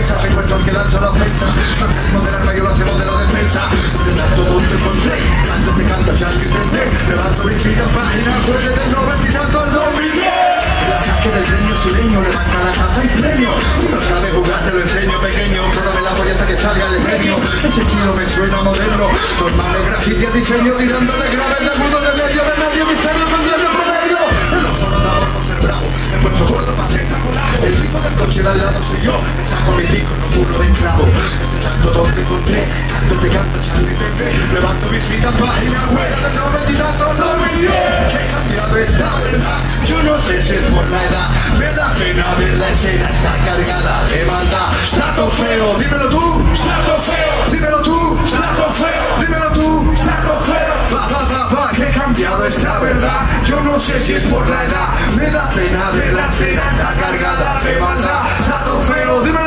mesa, se encuentra el que lanza la ofensa. No salimos del arma, yo lo hacemos de la defensa. De tanto tonto encontré, antes te canto, ya lo intenté. Levanto visita, página, juegue del 90 y tanto al 2010. El ataque del genio sureño, levanta la capa y premio. Si no sabes jugar te lo enseño, pequeño. Frótame la polla hasta que salga el escenio. Ese estilo me suena moderno. Normal de graffiti a diseño, tirándole graves de mudo de medio de nadie, misterio con 10 de promedio. En los foros de ahora por ser bravo, he puesto gordo para ser colado. El tipo del coche de al lado soy yo, me saco mi pico, no curro de esclavo. Entre tanto donde encontré, canto te canto, Charlie Pepe. Levanto visita, página web del 90 y tanto al 2010. Que he cambiado esta verdad, yo no sé si es por la edad. Me da pena ver la escena, está cargada de maldad. Strato feo, dímelo tú, Strato feo, dímelo tú, Strato feo, dímelo tú, Strato feo. Que he cambiado esta verdad, yo no sé si es por la edad. Me da pena ver la escena, está cargada de maldad. Strato feo, dímelo